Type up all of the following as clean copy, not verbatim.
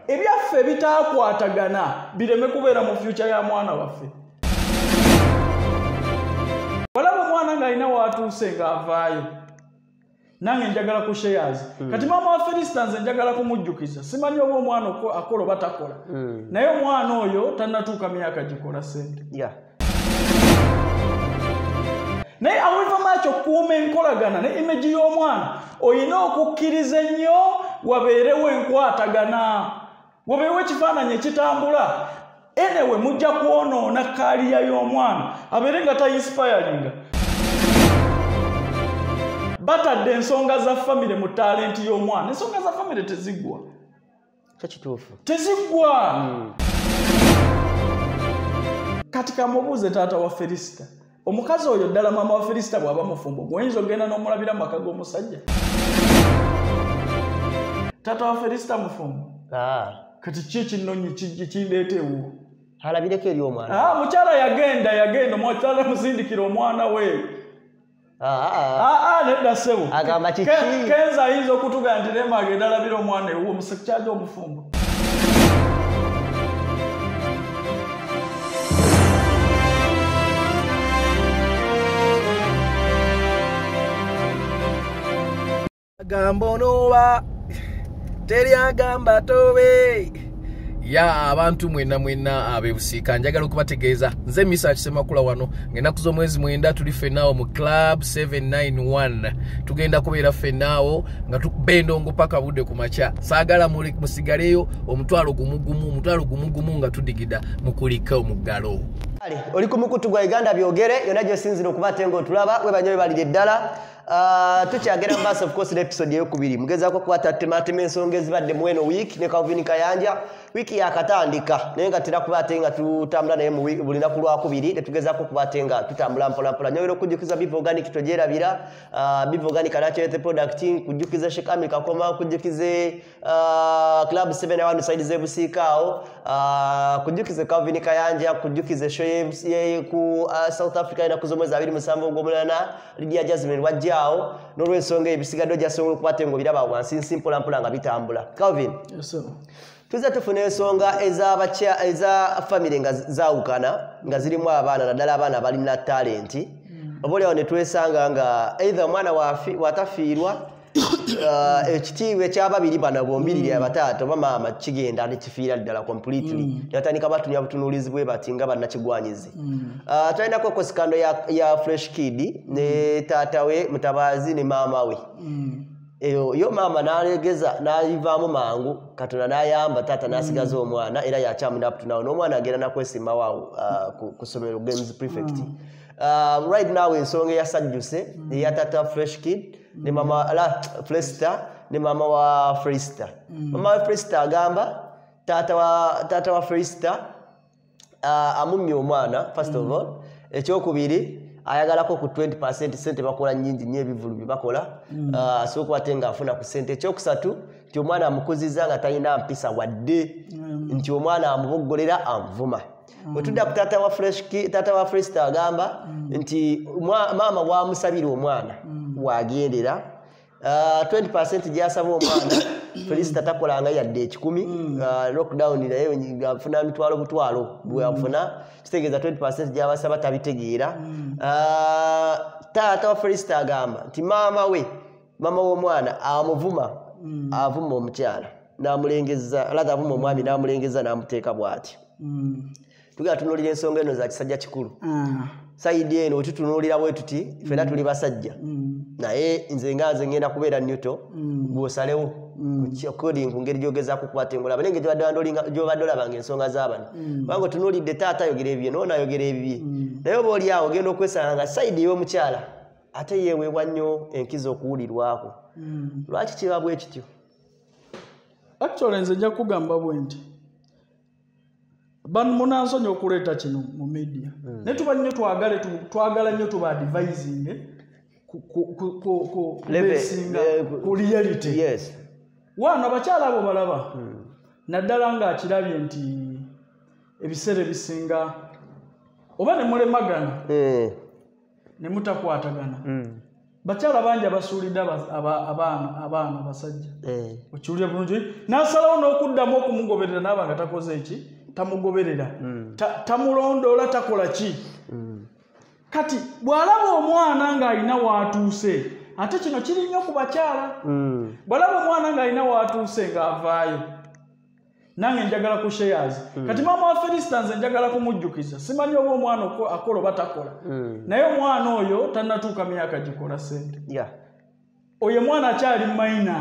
ebyaffe bitaakwatagana bireme kubeera mu future ya mwana waffe. Walaba omwana ng'alina w'atuuse ng'avaayo nange njagala ku shares kati maama wa Felister nze njagala kumujjukiza simanyi oba omwana akola oba takola naye omwana oyo tannatuuka myaka gikola ssente. Naye awiva maacho okuuma enkolagana ne image y'omwana oyina okukkiriza ennyo wabeerewo enkwatagana wabeerewo ekifaananyi ekitambula enewe mujja kwonoona kaaliya y'omwana abeere nga ta-inspiringa. Batadde ensonga za family mu talenti y'omwana. Ensonga za family teziggwa. Kituufu. Teziggwa. Kati kamubuuze taata wa Felister. Omukazi oyo ddala maama wa Felister bw'aba mufumbo gwoyinza ogenda n'omulabira mu maka g'omusajja. Taata wa Felister mufumbo. Kati ki ekinnonyi kindeeta Ewuwe? Alabileko eri omwana. Mukyala yagenda omukyala musindikira omwana we. Nedda ssebo. Agamba kiki? Kenza ayinza okutugandira agenda alabira omwana Ewuwe omusajja omufumbo. Agamba noba teri agamba tobe. Ya abantu mwena abebusiika njagala okubategeeza nze Misa Kisemakula wano ng'ennaku z'omwezi 9 tuli ffenaawo mu club 791 tugenda kubeera ffenaawo nga tukubendongo paka budde ku makya saagala musigaleyo omutwalo gumugumu nga tudigida mukulika omugalo. Oli ku mukutu gwa Uganda byogere yonna gy'osinzira okuba ngo otulaba webanyobe balire ddala. Tukyagera mbasa of course episode eyokubiri mugezaako kubatatema ensonga ezibadde mu eno week ne Calvin Kayanja wiki yakatandika naye nga tera kuba nga tutambula naye mu buli lunaku lwakubiri ne tugezaako kuba nga tutambula mpolampola nyongera okujjukiza Beef Organic togyerabira Beef Organic natural product kujjukiza Shekami Kakoma kujjukize Club 7 side z'ebusiikaawo kujjukize Calvin Kayanja kujjukize show ku South Africa enaku z'omwezi 27 ogw'omunana Lydia Jasmine wajja n'olw'ensonga ebisigadde gyasobola okukwata ngo biraba wansi mpolampola nga bitambula. Calvin, tuze tufuna ensonga eza family nga zaawukana nga zirimu abaana naddala abaana balina talenti oboolyawo ne twesanga nga either omwana watafiirwa ekitiibwa ekyababiri bano bombiriri abataata oba maama kigenda nekifiira ddala completely yatandika batunya butunuulizi bwe bati nga bannakigwanyizi. Twalinako kosikando ya Fresh Kid ne taata we Mutabazi ne maama we. Yo maama n'alegeza n'ayivaamu mangu Katonda n'ayamba taata n'asigaza omwana era yakyamuna butunawo n'omwana agenda nakwesima waawo ku ssomero games prefect. Right now ensonga eyasajjuse eya taata Fresh Kid ne mama Felister ne mama wa Felister. Mama wa Felister agamba taata wa Felister amumye omwana first of all ekyokubiri ayagalako ku 20% sente bakola nyingi nnyo ebivulu bye bakola asooka batenga afuna ku sente. Ekyokusatu nti omwana amukuziza nga talina mpisa wadde nti omwana amuboggolera amuvuma. Bwetudda ku taata wa Felister agamba nti maama wamusabira omwana wagendera 20% gyasaba omwana Felister takolanga yadde 10 lockdown naye afuna butwalo bwafuna kitegeeza 20% gyabasaba tabitegeera. Taata wa Felister agamba nti maama w'omwana avuma omukyala n'amulengeza avuma omwami n'amulengeza n'amuteeka bw'ati. Tugenda tunuulira ensonga eno za kisajja kikulu. Saidi eno tutunuulira bwe tuti ffenna tuli basajja naye nze ngenda kubeera Newton gw'osalewo according ku ngeri gy'ogezaako kubatengola banenge gy'obadde olabanga ensonga z'abano kubanga otunuulidde taata ayogera ebibye n'ono ayogera ebibye naye oba oli awo ogenda okwesanga nga sayidi y'omukyala ate yeeweebwa nnyo enkizo okuwulirwako. Lwaki kiba bwe kityo? Actually nze nja kugamba bwe nti bano munansonyi okuleeta kino mu media naye tuba nnyo twagala nnyo tuba advising ku reality. Wano abakyala abo balaba naddala ng'akirabye nti ebiseera ebisinga oba ne mulemagana ne mutakwatagana bakyala bangi abasuulidde abaana basajja okiwulira bulungi n'asalawo n'okuddamu okumugoberera naaba nga takoze eki tamugoberera tamulondoola takola ki kati bw'alaba omwana ng'alina w'atuuse ate kino kiri nnyo ku bakyala bw'alaba omwana ng'alina w'atuuse ng'avaayo nange njagala ku shares kati maama wa Felister nze njagala kumujjukiza simanyi oba omwana akola oba takola naye omwana oyo tannatuuka myaka gikola ssente oyo mwana akyali mayina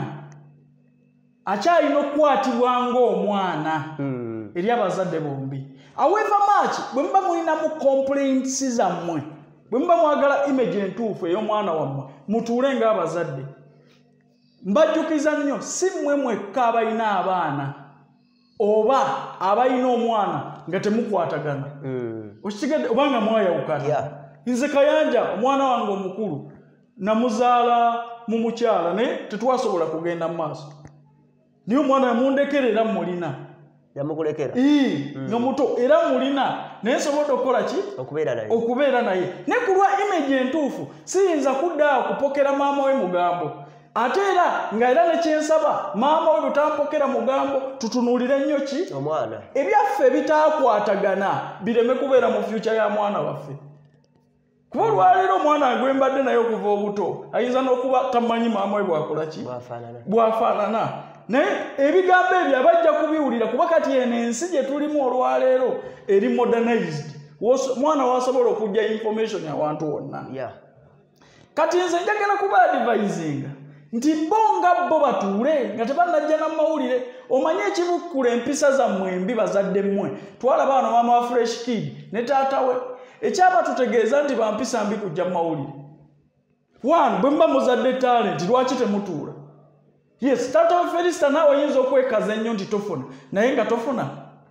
akyalina okukwatibwa ng'omwana eri abazadde bombi however much bwe muba mulinamu complaints zammwe bwe muba mwagala image entuufu ey'omwana wammwe mutuule ng'abazadde mbajjukiza nnyo si mmwe mwekka abalina abaana oba abalina omwana nga temukwatagana okitegedde obanga mwayawukana nze Kayanja omwana wange omukulu namuzaala mu mukyala naye tetwasobola kugenda mu maaso niyo omwana yamundekerera mulina yamukulekera nga muto era mulina naye nsobodde okukola ki okubeera naye ne ku lwa image entuufu siyinza kudda kupokera maama we mugambo ate era nga era nekyensaba maama we butampokera mugambo tutunuulire nnyo ki omwana ebyaffe ebitaakwatagana bireme kubeera mu future ya mwana waffe kuba olwaleero omwana gwe mbadde naye okuva obuto ayinza n'okuba tamanyi maama we bwakola ki bwafaanana naye ebigambo ebyo abajja kubiwulira kuba kati eno ensi gye tulimu olwaleero eri modernized mwana wasobola okujja information awantu wonna kati nze njagala kuba advisinga nti bonga bo batuule nga tebannajja n'amawulire omanye ekibukkula empisa zammwe embi bazadde mmwe twalaba wano maama wa fresh kid ne taata we ekyaba tutegeeza nti bampisa mbi kujja mu mawulire one bwe muba muzadde talent lwaki temutuula yes taata wa Felister naawe oyinza okwekaza ennyo nti tofuna naye nga tofuna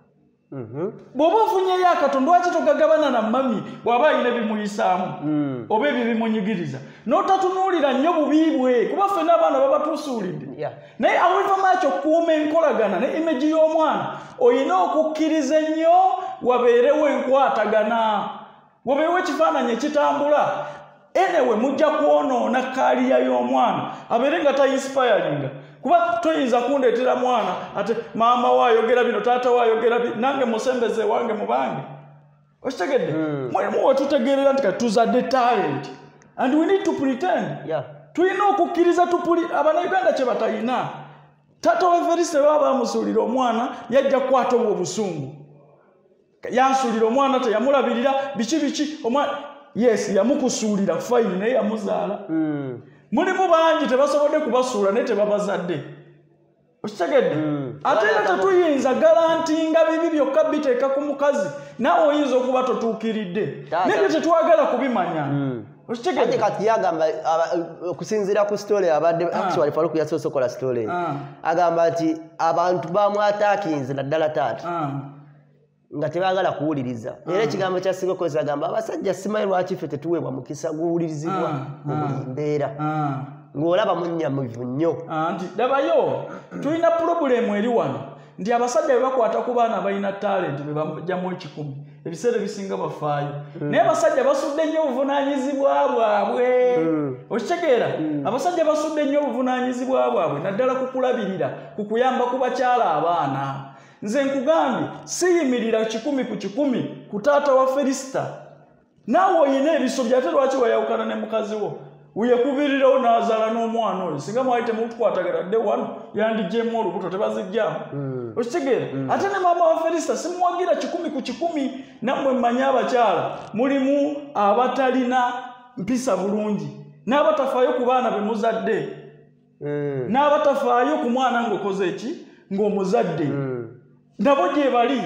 bw'oba ofunyeyo akatundu lwaki togagabana na mami bw'aba alina bimuyisaamu oba ebyo bimunyigiriza n'otatunuulira nnyo bubi bwe kuba ffe n'abaana baba tusuulidde naye however much okukuuma enkolagana ne image y'omwana olina okukkiriza ennyo wabeerewo enkwatagana wabeerewo ekifaananyi ekitambula enewe mujja kwonoona kaaliya y'omwana abeere nga ta-inspiringa kuba toyinza kundeetera mwana ate maama waayogera bino taata waayogera nange musembeze wange mubange okitegedde mulimu wetutegeerera nti kati tuzadde talent and we need to pretend tulina okukkiriza abanauganda kye batalina taata wa Felister baba bamusuulira omwana yajja kukwata obwo obusungu yansuulira omwana teyamulabirira biki omwana yes yamukusuulira fine naye yamuzaala mulimu bangi tebasobodde kubasuula naye tebabazadde okitegedde ate era tetuyinza galantinga bibi byokka biteeka ku mukazi naawe oyinza okuba totuukiridde nebyo tetwagala kubimanya okitegedde kati yagamba okusinziira ku story abadde actually Faruku yasoose okola story agamba nti abantu bamwataakinze naddala taata nga tebaagala kuwuliriza era ekigambo kyasinga okozesa agamba abasajja simanyi lwaki ffe tetuweebwa mukisa guwulirizibwa mu buli mbeera ng'olaba munnyamivu nnyo nti dabayo tulina pulobulemu eri wano nti abasajja bwe bakwata ku baana balina talenti be bajjamu 10 ebiseera ebisinga bafaayo naye abasajja basudde nnyo obuvunaanyizibwa bwabwe okitegeera abasajja basudde nnyo obuvunaanyizibwa bwabwe naddala kukulabirira ku kuyamba ku bakyala abaana nze nkugambye siyimirira 10 ku 10 ku taata wa Felister naawe oyina ebisobya ate lwaki wayawukana ne mukazi wo uyekubirirawo n'azaala n'omwana oyo singa mwali temutukwatagana dde wano yandigyemu olubuto tebazijjamu okitegeera ate ne maama wa Felister simuwagira 10 ku 10 nammwe mmanyi abakyala mulimu abatalina mpisa bulungi n'abatafaayo ku baana be muzadde n'abatafaayo ku mwana ng'okoze eki ng'omuzadde nabo gye bali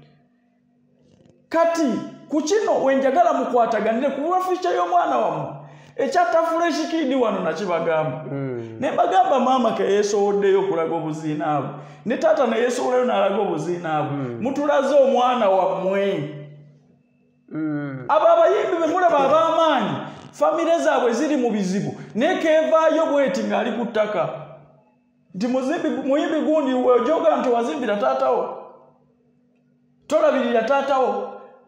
kati ku kino wenjagala mukwataganire ku lwafica y'omwana wammwe ekyatta fresh kid wano nakibagamba ne bagamba maama ke yeesowoddeyo okulaga obuziina bwe ne taata ne yeesowolayo n'alaga obuziina bwe mutulaze omwana wammwe abo abayimbi be mulaba ab'amaanyi famire zaabwe ziri mu bizibu naye keevaayo bweti ng'ali ku ttaka nti muyimbi gundi wejoga nti wazimbira taatawo tolabirira taatawo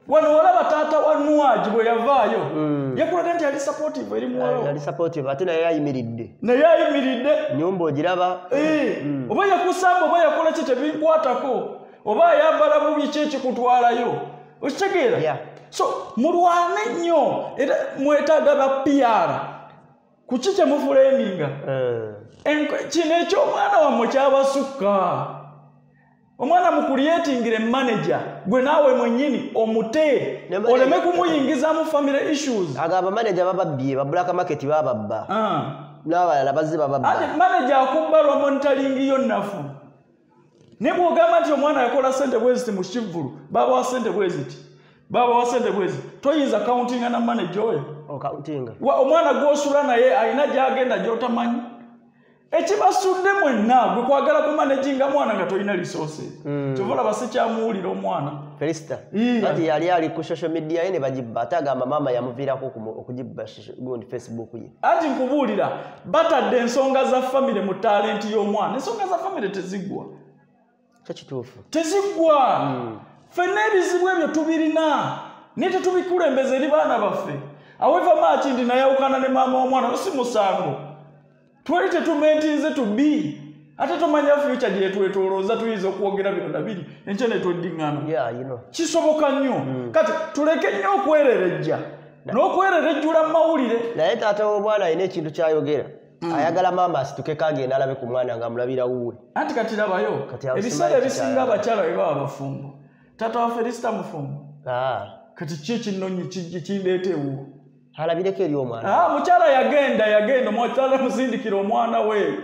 wano olaba taata wa Nuaji bwe yavaayo yakulaga nti ali supportive eri muwala ali supportive ate naye ayimiridde nyumba ogiraba oba yakusamba oba yakola ki tebinkwatako oba ayambala bubi ki ekikutwalayo okitegeera so mulwane nnyo era mwetaaga ba PR kuki kyemufuleminga kino eky'omwana wammwe kyabasukka omwana mukulietingire manager gwe naawe mwennyini omute oleme kumuyingiza mu family issues agamba manager bababbye ba black market bababba n'abalala bazze bababba ati manager akubba lwa monitoring yo nnafu ne bw'ogamba nti omwana yakola ssente bweziti mu kivulu baba wa ssente bweziti toyinza countinga na manager oyo omwana gw'osula naye alina gy'agenda gy'otamanyi ekibasudde mwenna gwe kwagala kumanaginga mwana nga tolina resources kyovola basikyamuwulira omwana Felister ati yali ali ku social media ye ne bagibba ate agamba maama yamuviirako okugibba gundi Facebook ye ati nkubuulira batadde ensonga za famire mu talenti y'omwana ensonga za famire teziggwa kyekituufu teziggwa ffenna ebizibu ebyo tubirina naye tetubikulembeza eri baana baffe aweva maaki ndi nayawukana ne maama w'omwana si musango twali tetumentinze tubi ate tomanya future gye twetolooza tuyinza okwogera bino nabiri enkya ne tweddiŋŋana kisoboka nnyo kati tuleke nnyo okwererejja n'okwererejjula mu mawulire naye taata w'omwana alina ekintu ky'ayogera ayagala maama asitukeko agenda alabe ku mwana ng'amulabira wuwe anti kati labayo ebiseera ebisinga abakyala bwe baba bafumbo taata wa Felister mufumbo kati ki ekinnonyi kindeeta ewuwo alabireko eri omwana mukyala yagenda omukyala musindikira omwana we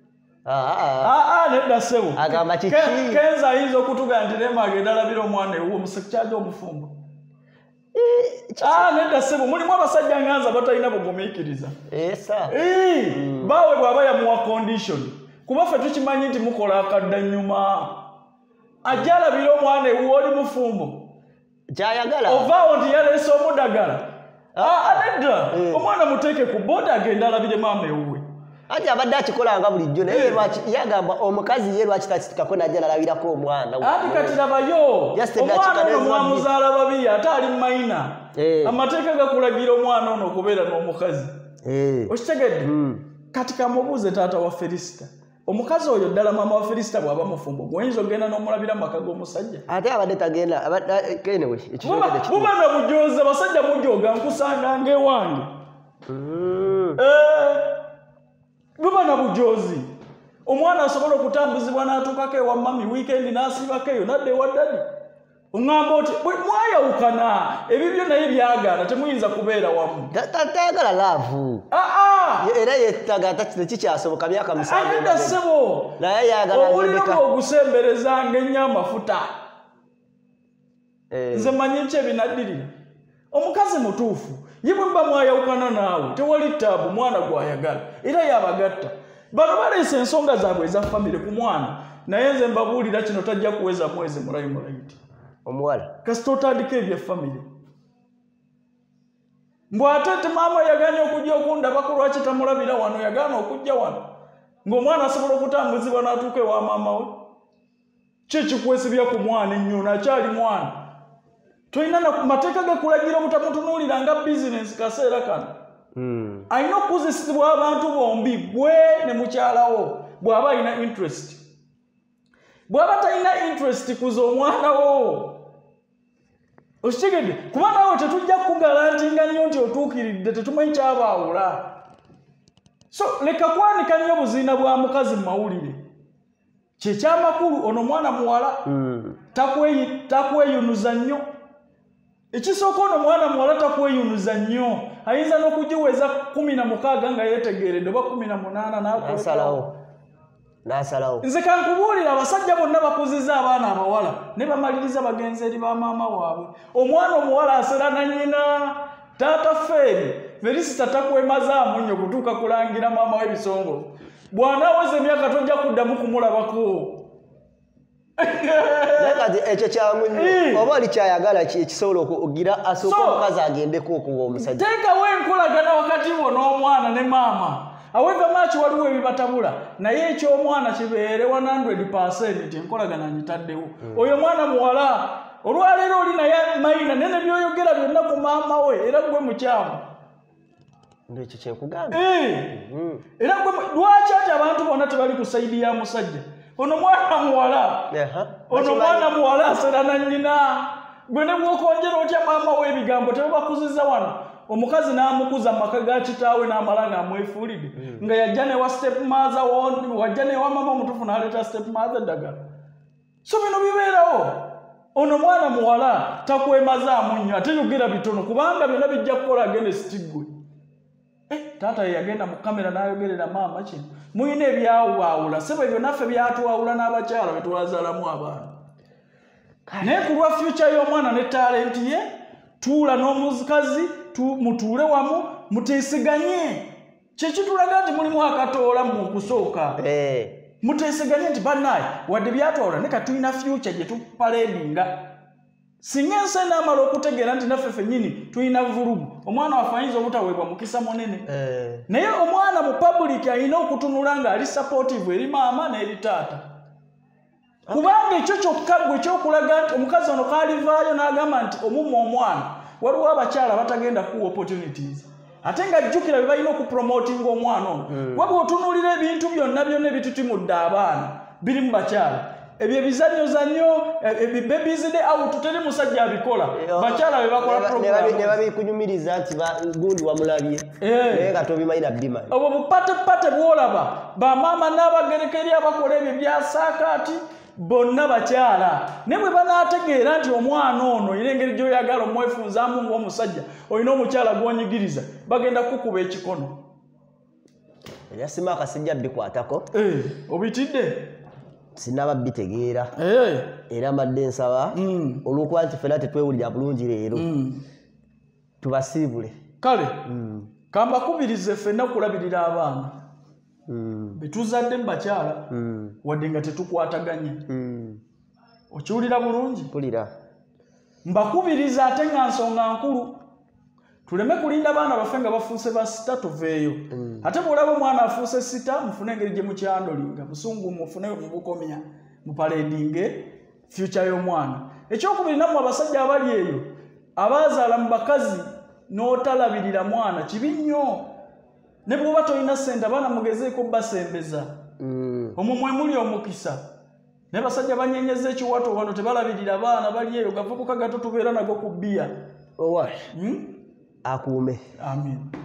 nedda ssebo agamba kiki kenza ayinza okutuga nti Rema agenda alabira omwana ewuwo musekyaja omufumbo nedda ssebo mulimu abasajja nganza batalina bugumiikiriza baawe bw'aba yamuwa condition kuba ffe tukimanyi nti mukola akaddannyuma ajja alabira omwana ewuwo oli mufumbo kyayagala ovaawo nti yaleese omudagala nedda omwana muteeke ku booda agenda alabire maama ewuwe anti abadde akikolanga bulijjo naye yagamba omukazi ye lwaki takitikako najja nalabirako omwana anti kati labayo omwana ono mwamuzaala babiri ate ali mayina amateeka gakulagira omwana ono okubeera n'omukazi okitegedde kati kamubuuze taata wa Felister omukazi oyo ddala maama wa Felister bw'aba mufumbo gwoyinza ogenda n'omulabira mu maka g'omusajja ate abadde tagenda buba na bujozi abasajja mujooga nkusanga ng'ewange buba na bujozi omwana asobola okutambuzibwa n'atuukako ewa mami wiikendi n'asiibako eyo nadda ewa ddadi oŋŋamba oti mwayawukana ebibyo naye byagaana temuyinza kubeera wamu tayagala laavu era yettaga tekikyasoboka myaka musanvu ssebo naye yagala obulira ogusembereza ng'ennyo amafuta nze manyi ki ebinaddirira omukazi mutuufu ye bwe mba mwayawukana naawe tewali taabu mwana gw'ayagala era yabagatta bano baleese ensonga zaabwe eza famire ku mwana naye nze mbabuulira kino tajja kuweza mwezi mulayimulayiti omuwala kasita otandika ebya famire mbw ate te maama yaganya okujja okundabako lwaki tamulabira wano yagaana okujja wano ng'omwana asobola okutambuzibwa n'atuuka ewa maama we ki ekikwesibya ku mwana ennyo nakyali mwana tolina mateeka gekulagira obutamutunuulira nga bizinensi kaseera kano alina okuzisibwa abantu bombi gwe ne mukyalawo bw'aba alina interest bw'aba talina interest kuza omwana wo okitegedde kuba naawe tetujja kugalantinga nnyo nti otuukiridde tetumanyi kyabaawula so leka kwanika nnyo obuziina bwa mukazi mu mawulire kyekyamakulu ono mwana muwala takweyunuza nnyo ekisooka ono mwana muwala takweyunuza nnyo ayinza n'okugiweza 16 nga yeetegeeredde oba 18 n'asalawo nze kankubuulira abasajja bonna bakuziza abaana abawala ne bamaliriza bagenzi eri ba maama waabwe omwana omuwala asera na nnyina taata Felister takwemazaamu nnyo kutuuka kulangira maama w'ebisongo bw'anaaweza emyaka tojja kuddamu kumulabako kati ekyo kyamu nnyo oba oli kyayagala ekisobola okugira asooka omukazi agendeko okuwa omusajja teekawo enkolagana wakati wo n'omwana ne maama aweva maaki waliwo ebibatabula naye eky'omwana kibeere 100% enkolagana ngitaddewo oyo mwana muwala olwaleero oli naye mayina nene byoyogera byonna ku maama we era gwe mukyamu ndekyo kyenkugamba era gwe lwaki ati abantu bonna tebali ku sayidi ya musajja ono mwana muwala ono mwana muwala asera na nnyina gwe ne bwokonjera otya maama we ebigambo tebabakuziza wano omukazi n'amukuza mu maka ga kitaawe n'amala ng'amwefuulidde nga yajja ne wa stepmother wajja ne wa mama omutuufu n'aleeta stepmother eddagala so bino bibeerawo ono mwana muwala takwemazaamu nnyo ate yogera bitono kubanga byonna bijja kukola agende sitiggwe taata yagenda mu kamera n'ayogerera maama kino muyina ebyawuwaawula sebo ebyo naffe byatuwawula n'abakyala be twazaalamu abaana naye ku lwa future y'omwana ne talenti ye tuula n'omukazi mutuule wamu muteeseganye kyekitulaga nti mulimu akatoola mu kusooka muteeseganye nti bannaye wadde byatwawula ne katulina future gye tupaledinga singa ensi enaamala okutegeera nti naffe ffennyini tulina vulugu omwana waffe ayinza obutaweebwa mukisa munene naye omwana mu public alina okutunula ng'ali supportive eri maama n'eri taata kubanga ekyo kyokka gwe ekyokulaga nti omukazi ono kaalivaayo n'agamba nti omumma omwana waliwo abakyala batagenda kuwa opportunities ate ng'ajjukira bye balina okupromotinga omwana ono wabwe otunuulira ebintu byonna ebitutimudde abaana biri mu bakyala ebyo ebizannyo ebibebizide out teri musajja abikola bakyala be bakola ne babikunyumiriza nti gundi wamulabye naye nga tobimayina bima obwo bupatepate bwolaba bamaama n'abagerekeri abakola ebyo byasaakaati bonna bakyala ne bwe banaategeera nti omwana ono era engeri gy'oyagala omwefunzaamu ng'omusajja olina omukyala gw'onyigiriza bagenda kukuba ekikono eryasima akasijja bikwatako obitidde sinaba bitegeera era mbadde nsaba olw'okuba nti ffenna tetwewulira bulungi leero tubasiibule kale kambakubirize ffenna kulabirira abaana betuzadde mu bakyala wadde nga tetukwataganye okiwulira bulungi pulira mbakubiriza ate nga nsonga nkulu tuleme kulinda baana baffe nga bafuuse basita tuveeyo ate bwolaba omwana afuuse sita mufune engeri gye mukyandolinga busungu mufune mubukomya mupaledinge future y'omwana ekyokubiri nammwe abasajja abali eyo abaazaala mu bakazi n'otalabirira mwana kibi nnyo ne bw'oba tolina ssente abaana mugezeeko basembeza omwo mwe muli omukisa naye basajja banyenyeza ekiwato wano tebalabirira abaana bali eyo gavubuka gato tubeera nago ku bbiya akuume amin